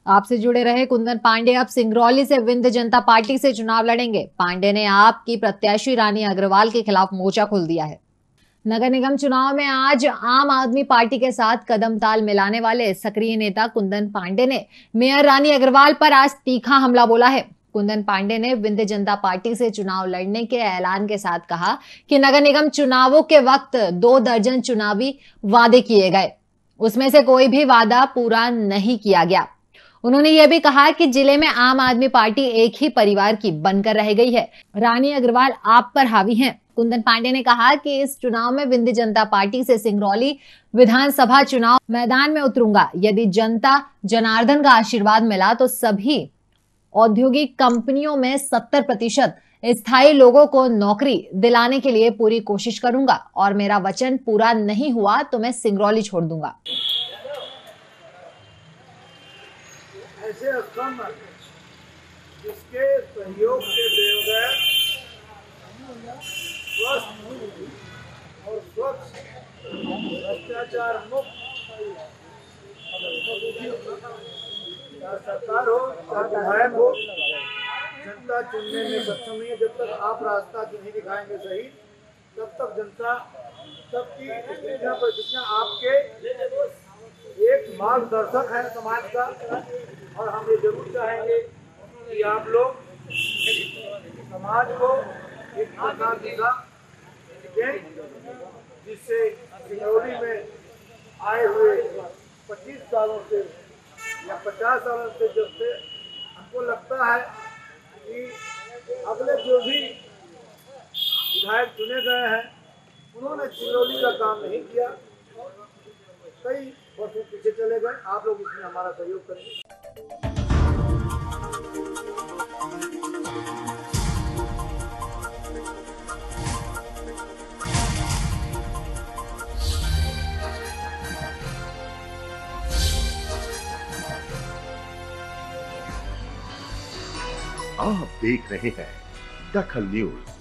आपसे जुड़े रहे कुंदन पांडे अब सिंगरौली से विंध्य जनता पार्टी से चुनाव लड़ेंगे। पांडे ने आप की प्रत्याशी रानी अग्रवाल के खिलाफ मोर्चा खोल दिया है। नगर निगम चुनाव में आज आम आदमी पार्टी के साथ कदम ताल मिलाने वाले सक्रिय नेता कुंदन पांडे ने मेयर रानी अग्रवाल पर आज तीखा हमला बोला है। कुंदन पांडे ने विंध्य जनता पार्टी से चुनाव लड़ने के ऐलान के साथ कहा कि नगर निगम चुनावों के वक्त 2 दर्जन चुनावी वादे किए गए, उसमें से कोई भी वादा पूरा नहीं किया गया। उन्होंने यह भी कहा कि जिले में आम आदमी पार्टी एक ही परिवार की बनकर रह गई है। रानी अग्रवाल आप पर हावी हैं। कुंदन पांडे ने कहा कि इस चुनाव में विंध्य जनता पार्टी से सिंगरौली विधानसभा चुनाव मैदान में उतरूंगा। यदि जनता जनार्दन का आशीर्वाद मिला तो सभी औद्योगिक कंपनियों में 70% स्थायी लोगों को नौकरी दिलाने के लिए पूरी कोशिश करूंगा और मेरा वचन पूरा नहीं हुआ तो मैं सिंगरौली छोड़ दूंगा। ऐसे स्तंभ जिसके सहयोग से देवघर स्वस्थ और स्वच्छ भ्रष्टाचार मुक्त सरकार हो, विधायक हो, जनता चुनने में सक्षम नहीं है। जब तक आप रास्ता नहीं दिखाएंगे सही, तब तक जनता सबकी प्रतिज्ञा आपके एक मार्गदर्शक है समाज का। और हम ये जरूर चाहेंगे कि आप लोग समाज को एक ऐसा दिशा दें जिससे सिंगरौली में आए हुए 25 सालों से या 50 सालों से जब से हमको लगता है कि अगले जो भी विधायक चुने गए हैं उन्होंने सिंगरौली का काम नहीं किया, कई वर्षों पीछे चले गए। आप लोग इसमें हमारा सहयोग करेंगे। आप देख रहे हैं दखल न्यूज।